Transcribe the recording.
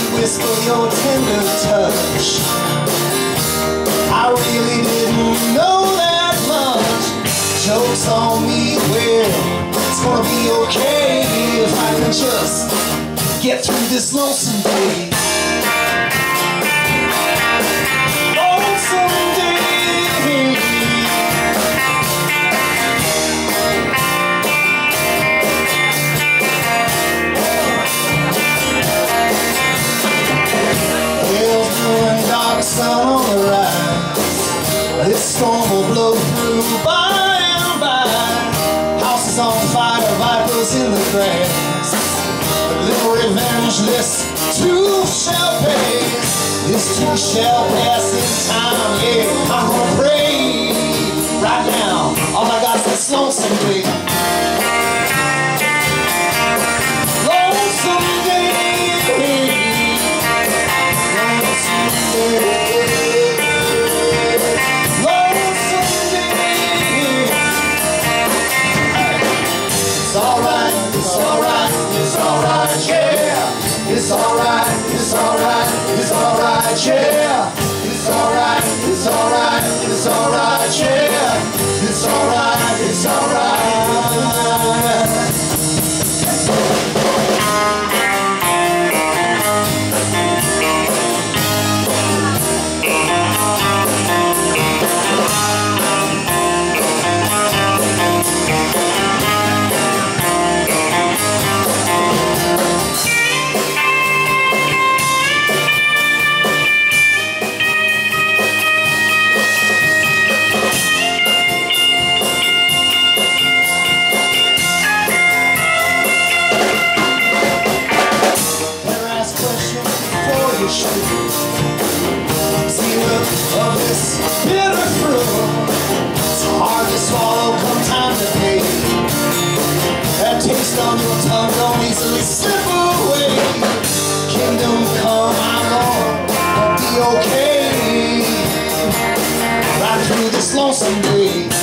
whisper, your tender touch. I really didn't know that much. Joke's on me, well, it's gonna be okay if I can just get through this lonesome day. Lonesome day. Hell's blowing dark, sun on the rise. This storm will blow through by and by. House is on fire, vipers in the grass. A little revenge, this too shall pay. This too shall pass in time, yeah. I'm gonna pray right now. All I got is this lonesome day. Lonesome day. Lonesome day. Lonesome day. It's alright, it's alright, it's alright, yeah. It's alright, it's alright, it's alright, yeah. It's alright, it's alright, it's alright, yeah. It's alright, it's alright. Zero of this bitter fruit. It's hard to swallow come time to pay. That taste on your tongue don't easily slip away. Kingdom come, I'm gonna be okay. Right through this lonesome day.